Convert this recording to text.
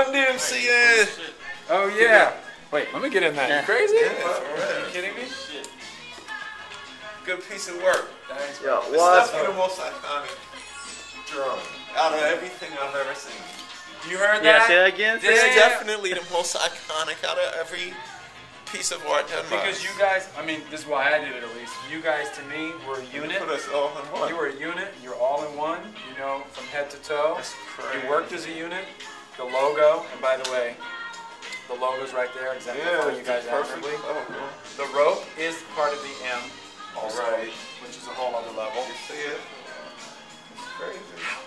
Run DMC in. Oh yeah. Wait, let me get in that. You crazy? Yeah, Are you kidding me? Shit. Good piece of work. Thanks. Yo, It's what? definitely the most iconic drum out of everything I've ever seen. You heard Yeah, that? say that again. It's Yeah. definitely the most iconic out of every piece of art done by Because us. you guys, I mean, this is why I did it at least. You guys, to me, were a unit. Put us all in one. You were a unit. You're all in one. You know, from head to toe. That's crazy. You worked as a unit. The logo, and by the way, the logo's right there, exemplifying you guys perfect. admirably. Oh, cool. The rope is part of the M, also, Right. which is a whole other level. You see it? It's crazy.